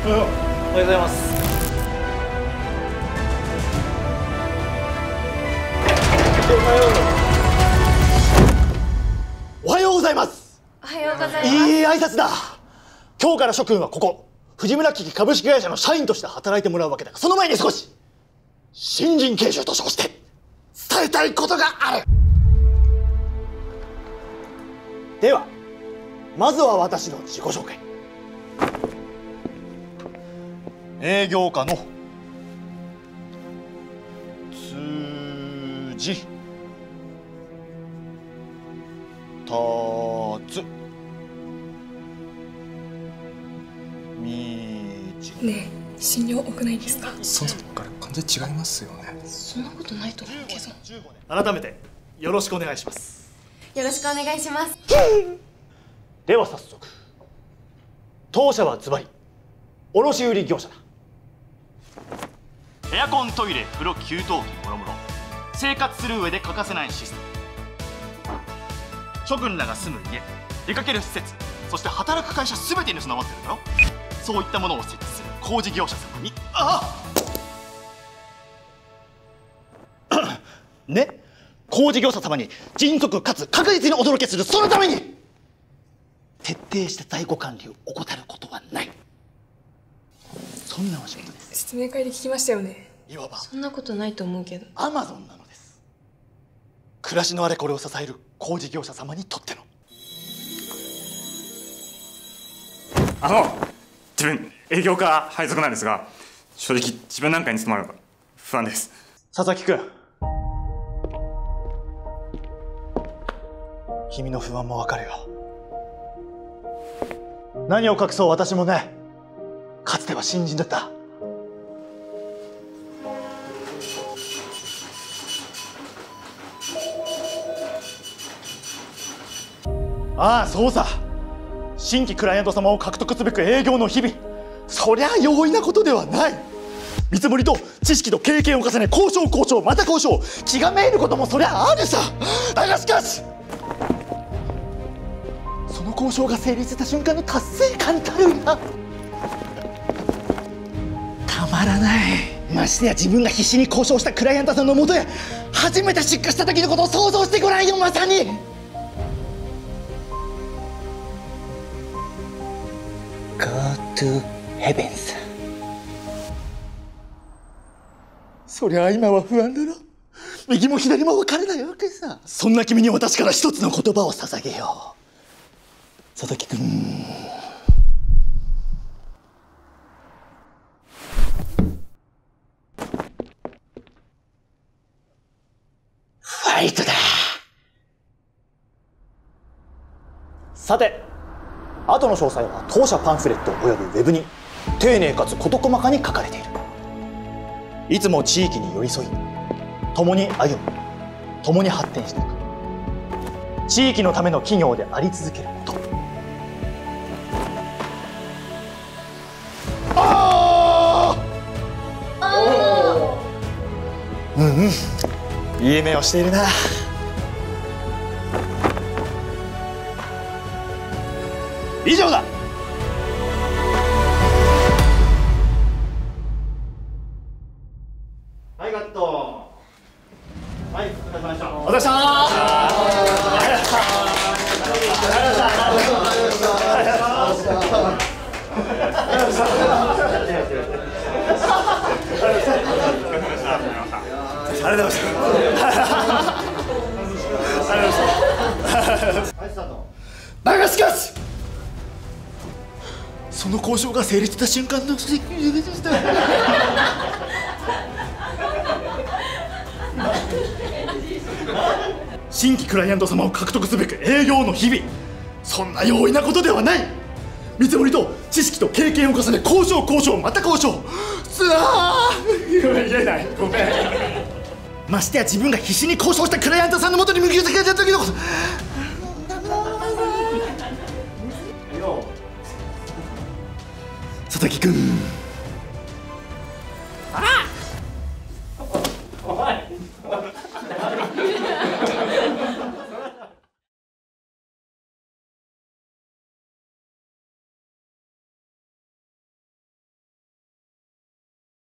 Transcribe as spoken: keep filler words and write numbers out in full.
おはようございます。 おはようございます。 おはようございます。 いい挨拶だ。今日から諸君はここ藤村機器株式会社の社員として働いてもらうわけだが、その前に少し新人研修と称して伝えたいことがある。ではまずは私の自己紹介。営業課の辻達道。 ねえ、信用多くないですか？ その時から完全に違いますよね。 そんなことないと思うけど。 改めてよろしくお願いします。 よろしくお願いします。 では早速、当社はズバリ卸売業者だ。 エアコン、トイレ、風呂、給湯器もろもろ生活する上で欠かせないシステム。諸君らが住む家、出かける施設、そして働く会社全てに備わってるだろ。そういったものを設置する工事業者様にああね、工事業者様に迅速かつ確実にお届けする、そのために徹底した在庫管理を怠ることはない。そんなお仕事です。 説明会で聞きましたよね。 いわばそんなことないと思うけど。 アマゾンなのです。暮らしのあれこれを支える工事業者様にとっての。 あの自分営業課配属なんですが、正直自分なんかに務まるのか不安です。 佐々木君、君の不安もわかるよ。何を隠そう、私もね、かつては新人だった。ああ、そうさ。新規クライアント様を獲得すべく営業の日々、そりゃ容易なことではない。見積もりと知識と経験を重ね、交渉交渉また交渉、気がめいることもそりゃあるさ。だがしかしその交渉が成立した瞬間の達成感たるやたまらない。ましてや自分が必死に交渉したクライアントさんのもとへ初めて出荷した時のことを想像してごらんよ。まさにGo to heaven さ。そりゃあ今は不安だろ。右も左も分からないわけさ。そんな君に私から一つの言葉を捧げよう。佐々木君、ファイトだ。さて、後の詳細は当社パンフレットおよびウェブに丁寧かつ事細かに書かれている。いつも地域に寄り添い、共に歩み、共に発展していく、地域のための企業であり続けること。ああ、うんうん、いい目をしているな。以上だ。はい、カット。はい、お疲れ様でした。お疲れ様でした。ありがとうございました。だがしかしその交渉が成立した瞬間の新規クライアント様を獲得すべく営業の日々、そんな容易なことではない。見積もりと知識と経験を重ね、交渉交渉また交渉。つあー言えない、ごめん。ましてや自分が必死に交渉したクライアントさんのもとに向き合ってきた時のこと。佐々木君、ああ、おい